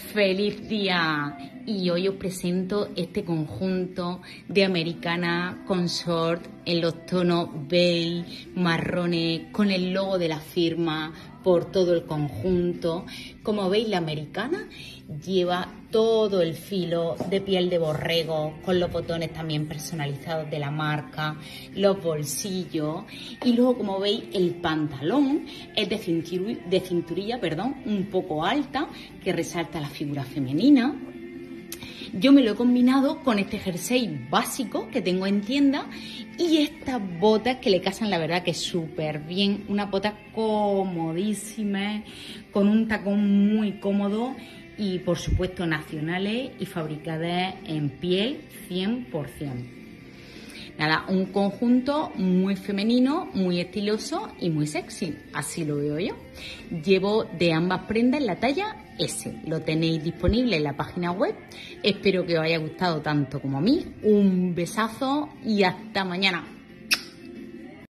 ¡Feliz día! Y hoy os presento este conjunto de americana con short en los tonos beige, marrones, con el logo de la firma por todo el conjunto. Como veis, la americana lleva todo el filo de piel de borrego, con los botones también personalizados de la marca, los bolsillos, y luego, como veis, el pantalón es de cinturilla, un poco alta, que resalta la figura femenina. Yo me lo he combinado con este jersey básico que tengo en tienda y estas botas que le casan, la verdad que súper bien. Unas botas comodísimas, con un tacón muy cómodo y, por supuesto, nacionales y fabricadas en piel 100%. Nada, un conjunto muy femenino, muy estiloso y muy sexy, así lo veo yo. Llevo de ambas prendas la talla S, lo tenéis disponible en la página web. Espero que os haya gustado tanto como a mí. Un besazo y hasta mañana.